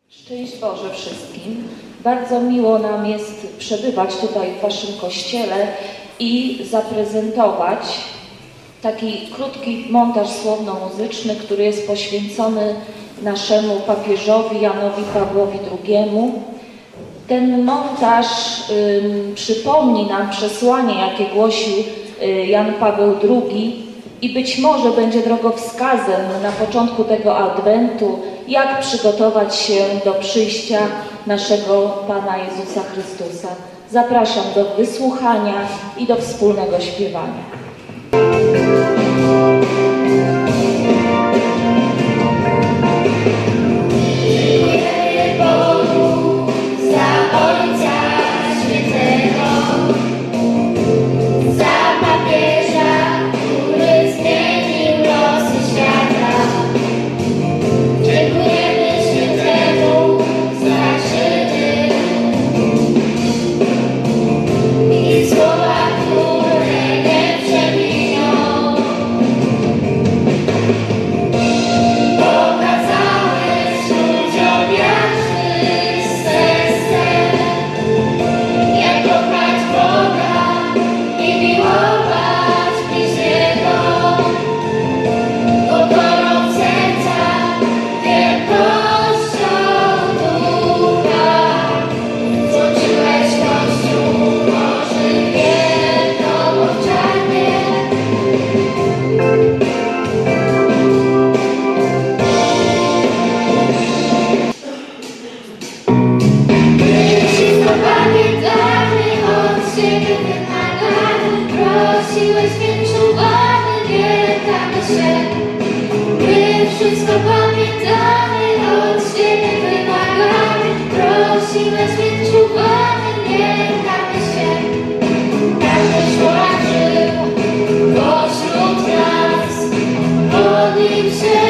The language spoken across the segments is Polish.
Szczęść Boże wszystkim. Bardzo miło nam jest przebywać tutaj w Waszym kościele i zaprezentować taki krótki montaż słowno-muzyczny, który jest poświęcony naszemu papieżowi Janowi Pawłowi II. Ten montaż przypomni nam przesłanie, jakie głosił Jan Paweł II i być może będzie drogowskazem na początku tego adwentu, jak przygotować się do przyjścia naszego Pana Jezusa Chrystusa. Zapraszam do wysłuchania i do wspólnego śpiewania. Wszystko pamiętamy, od Ciebie wymagamy. Prosimy, zmień czuwamy, nie lękamy się. Każdy człowiek żył pośród nas, modlił się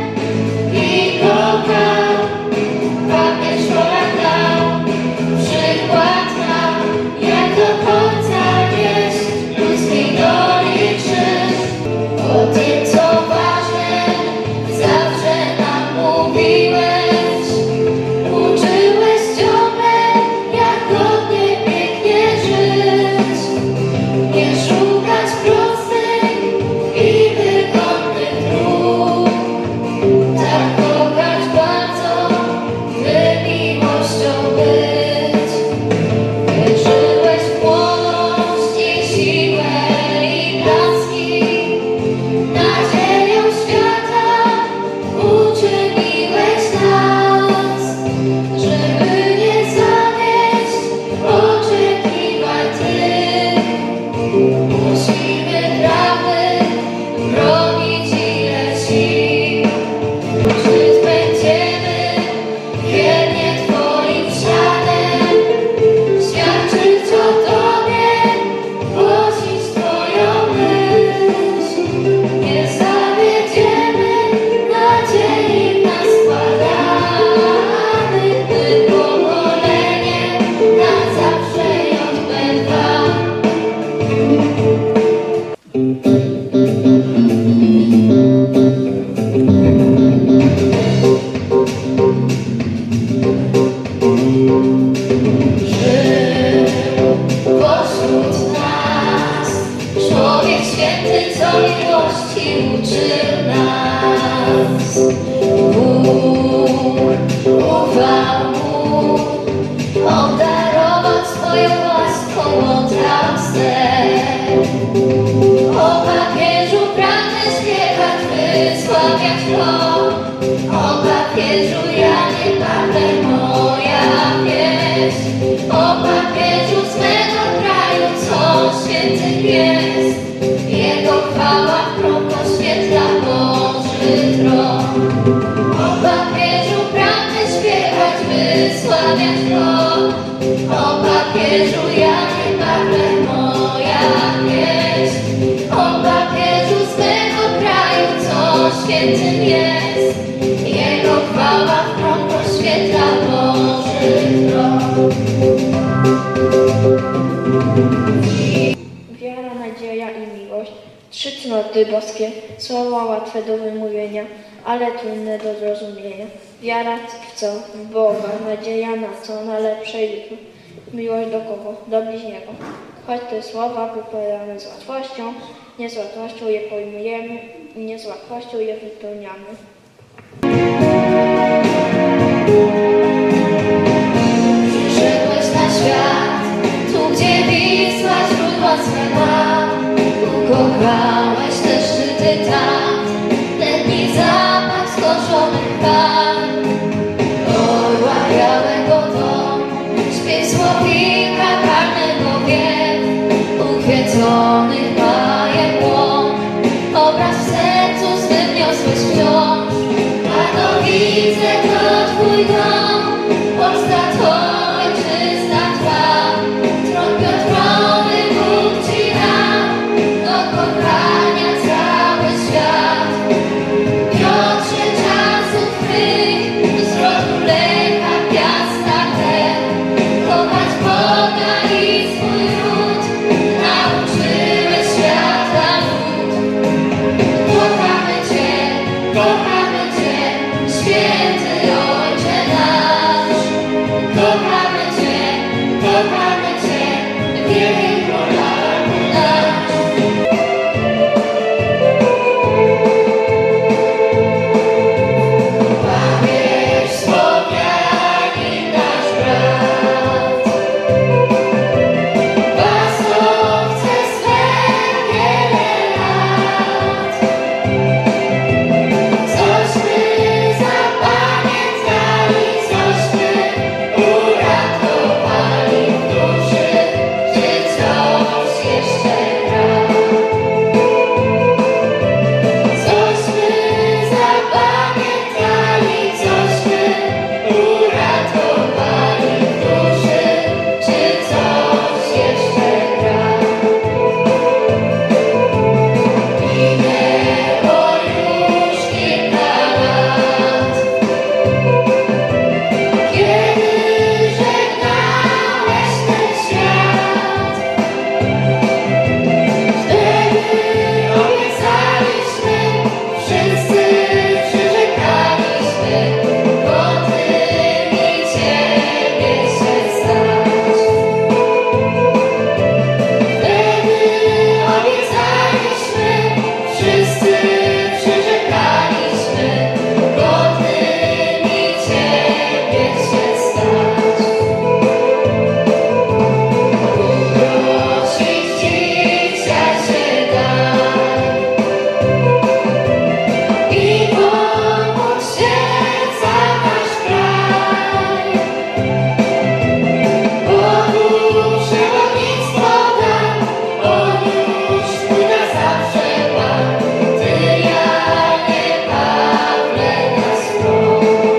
i kochał. Papież Polak dał przykład nam, jak do końca nieść ludzkiej doli krzyż. O tym, co ważne, zawsze nam mówiłeś, uczyłeś ciągle, jak godnie, pięknie żyć. Nie szukać prostych i wygodnych dróg, tak kochać bardzo, by miłością być. Wierzyłeś w młodość i siłę i blaski, nadzieją świata uczyniłeś nas, żeby nie zawieść, oczekiwać Ty. Musimy prawdy bronić ile sił, żyć będziemy wiernie Twoim śladem, świadczyć o Tobie, głosić Twoją myśl. Nie zawiedziemy, nadziei w nas składamy, by pokolenie na zawsze JP2. Żył pośród nas człowiek święty, co miłości uczył nas. Bóg ufał mu, obdarował swoją łaską, oddał ser. O papieżu pragnę śpiewać, wysławiać go. O papieżu Janie Pawle moja pieśń. O papieżu z mego kraju, co święty jest. Jego chwała w prom oświetla Boży tron. O papieżu pragnę śpiewać, wysławiać go. O papieżu Janie Pawle moja pieśń. O papieżu z mego kraju, co świętym jest. Jego chwała w prom oświetla Boży tron. Wiara, nadzieja i miłość, trzy cnoty boskie, słowa łatwe do wymówienia, ale trudne do zrozumienia. Wiara w co? W Boga, nadzieja na co? Na lepsze jutro. Miłość do kogo? Do bliźniego. Choć te słowa wypowiadamy z łatwością, nie z łatwością je pojmujemy i nie z łatwością je wypełniamy. Przyszedłeś na świat, tu gdzie Wisła źródło swe ma. Ukochałeś te szczyty tam, letni zapach skoszonych par. Orła białego dom, śpiew słowika karnego wiew, ukwieczonych bajem łąk, obraz w sercu swym niosłeś wciąż. Katowice to twój dom, Polska to ojczyzna twa, tron Piotrowy Bóg ci dał, do kochania cały świat. Piotrze czasów twych, z rodu Lecha piasta ten, kochać Boga i swój ród, nauczyłeś świata lud. Kochamy Cię, święty Ojcze nasz. Kochamy Cię, wielki Polaku nasz. Papież Słowianin nasz brat, pasowce swe wiele lat. Cośmy zapamiętali, cośmy uratowali w duszy, czy coś jeszcze gra. Cośmy zapamiętali, cośmy uratowali w duszy, czy coś jeszcze gra. Minęło już kilka lat, kiedy żegnałeś ten świat. Wtedy obiecaliśmy, wszyscy przyrzekaliśmy, godnymi Ciebie się stać. Wtedy obiecaliśmy, wszyscy przyrzekaliśmy, godnymi Ciebie się stać. Uprosić dzisiaj się daj i pomóc się za nasz kraj. Bogu przewodnictwo dam, On już twój na zawsze Pan. Ty, Janie Pawle, nas chroń.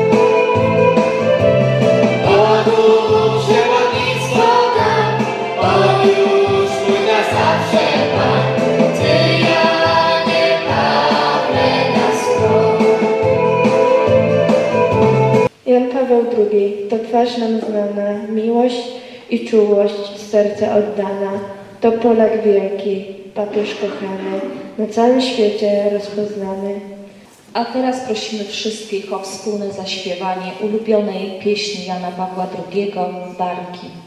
Bogu przewodnictwo dam, On już twój na zawsze Pan. Ty, Janie Pawle, nas chroń. Jan Paweł II, to twarz nam znana, miłość i czułość, serce oddana. To Polak wielki, papież kochany, na całym świecie rozpoznany. A teraz prosimy wszystkich o wspólne zaśpiewanie ulubionej pieśni Jana Pawła II, Barki.